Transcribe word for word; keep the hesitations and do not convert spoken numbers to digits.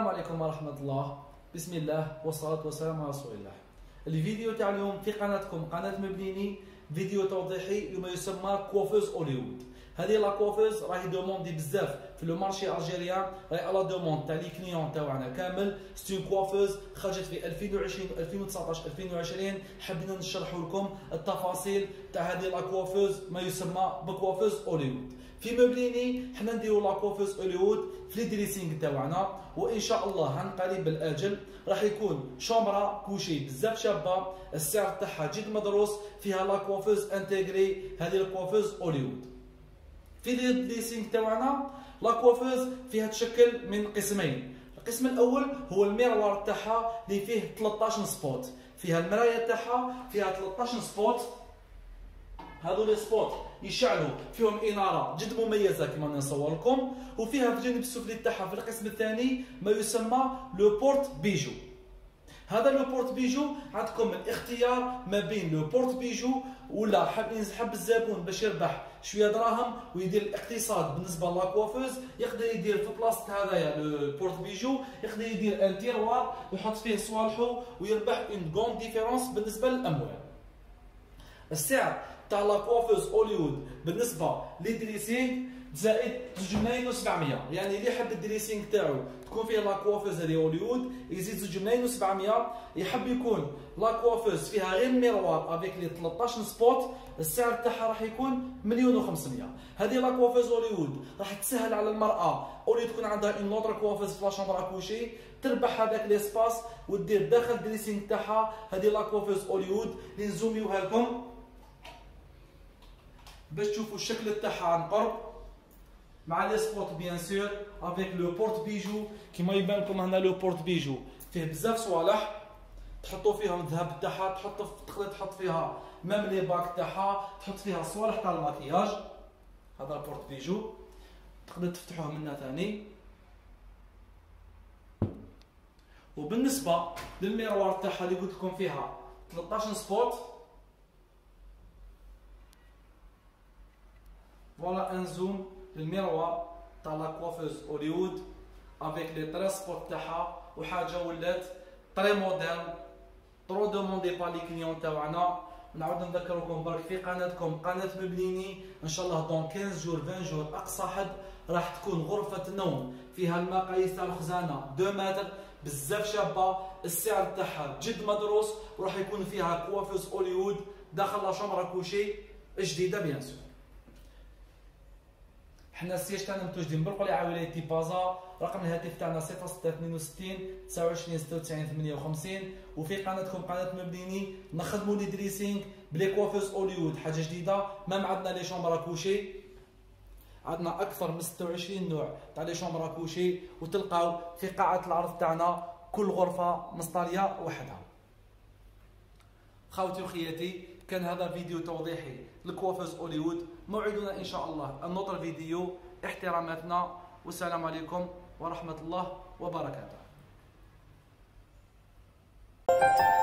السلام عليكم ورحمة الله. بسم الله والصلاة والسلام على رسول الله. الفيديو تاع اليوم في قناتكم قناة مبنيني، فيديو توضيحي بما يسمى كوافوز هوليوود. هذه لا كوافوز راهي دوموندي بزاف في لو مارشي الجيريان، راهي على دوموند تاع لي كليون تاعنا كامل. سي كوافوز خرجت في ألفين وعشرين ألفين وتسعطاش ألفين وعشرين. حبينا نشرحوا لكم التفاصيل تاع هذه لا كوافوز ما يسمى بكوافوز هوليوود. في مبنيني حنا نديروا لا كوافوز هوليوود في لي دريسينغ تاعنا، وان شاء الله عن قريب الاجل راح يكون شومبرا كوشي بزاف شابه، السعر تاعها جد مدروس، فيها لا كوافوز انتيغري هذه الكوافوز هوليوود. في لي دريسينغ تاعنا لا كوافوز فيها تشكل من قسمين. القسم الاول هو الميروار تاعها اللي فيه ثلاطاش سبوت، فيها المرايه تاعها فيها ثلاطاش سبوت. هذو لي سبوت يشعلوا فيهم اناره جد مميزه كما نصور لكم، وفيها في الجانب السفلي تاعها في القسم الثاني ما يسمى لو بورت بيجو. هذا لو بورت بيجو عندكم الاختيار ما بين لو بورت بيجو ولا حاب ينسحب الزبون باش يربح شويه دراهم ويدير الاقتصاد بالنسبه لا كوافوز، يقدر يدير في بلاصه هذايا لو بورت بيجو، يقدر يدير ان تيروار ويحط فيه صوالحو ويربح اون غون ديفيرونس بالنسبه للاموال. السعر تاع لا كوافوز هوليوود بالنسبه للدريسينغ زائد زوج ملايين وسبعمية، يعني اللي يحب الدريسينغ تاعو تكون فيه لا كوافوز هذه هوليوود يزيد زوج ملايين وسبعمية. يحب يكون لا كوافوز فيها غير ميروار افيك لي ثلاطاش سبوت، السعر تاعها راح يكون مليون وخمسمية. هذه لا كوافوز هوليوود راح تسهل على المراه اولي تكون عندها اون اوتر كوافوز في لا شومبر كوشي، تربح هذاك ليسباس ودير داخل الدريسينغ تاعها هذه لا كوافوز هوليوود اللي نزوميوها لكم باش تشوفوا الشكل تاعها عن قرب مع لي سبوت بيان سور افيك لو بورت بيجو. كيما يبان لكم هنا لو بورت بيجو فيه بزاف صوالح تحطوا فيهم الذهب تاعها، تحط تقدر تحط فيها ميم لي باك تاعها، تحط فيها الصوالح تاع الماكياج. هذا البورت بيجو تقدر تفتحوه منها ثاني. وبالنسبه للميروار تاعها اللي قلت لكم فيها ثلاطاش سبوت، فوالا ان زوم للميروار تاع لا كوافوز هوليوود افيك لي تري سبوت تاعها، وحاجه ولات طري مودرن طرو دوموندي با لي كليون تاعنا. نعاود نذكركم برك في قناتكم قناه مبنيني، ان شاء الله دون خمسة جور عشرين جور اقصى حد راح تكون غرفه النوم فيها المقاييس تاع الخزانه اثنين متر بزاف شابه، السعر تاعها جد مدروس، وراح يكون فيها كوافوز هوليوود داخل لا شومبر كوشي جديده بيان سور. حنا السياج تاعنا متواجدين بالقرية عويلية تيبازا، رقم الهاتف تاعنا صفر ستة اثنين وستين تسعة وعشرين ستة وتسعين ثمانية وخمسين. وفي قناتكم قناة مبنيني نخدموا لي دريسينغ بلي كوافوز هوليوود حاجة جديدة. مام عندنا لي شومبر كوشي، عندنا أكثر من ستة وعشرين نوع تاع لي شومبر كوشي، وتلقاو في قاعة العرض تاعنا كل غرفة مسطالية وحدها. خوتي وخياتي، كان هذا فيديو توضيحي لكوافوز هوليوود. موعدنا ان شاء الله النوتر فيديو. احتراماتنا والسلام عليكم ورحمه الله وبركاته.